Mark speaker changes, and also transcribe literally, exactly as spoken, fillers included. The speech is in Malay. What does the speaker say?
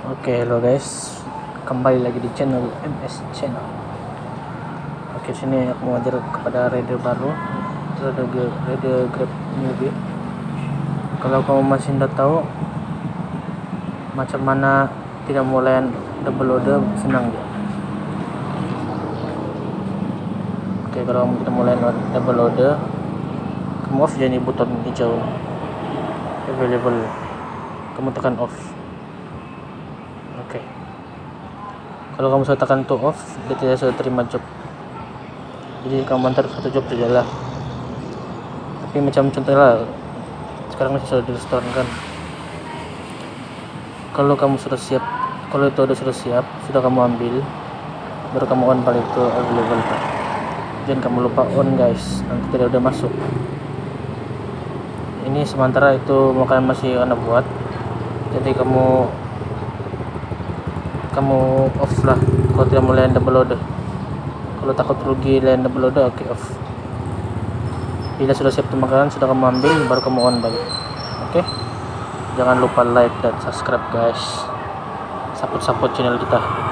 Speaker 1: Oke, hello guys, kembali lagi di channel M S Channel. Oke, sini aku mau ajar kepada rider baru, rider rider Grab newbie. Kalau kamu masih tidak tahu macam mana tidak mulai double order, senang ya. Oke, kalau kamu tidak mulai double order, kamu off jadi button hijau available, kamu tekan off. Oke, kalau kamu sudah tekan to off, dia tidak sudah terima job, jadi kamu antar satu job saja lah. Tapi macam contohnya sekarang masih sudah di restoran kan, kalau kamu sudah siap, kalau itu sudah siap, sudah kamu ambil, baru kamu on balik ke available. Jangan kamu lupa on guys, nanti tidak udah masuk. Ini sementara itu makanan masih anda buat, jadi kamu kamu off lah kalau tidak mulai double order. Kalau takut rugi lain double order, oke okay, off. Bila sudah siap makanan, sudah kamu ambil, baru kamu on balik. Oke okay? Jangan lupa like dan subscribe guys, support support channel kita.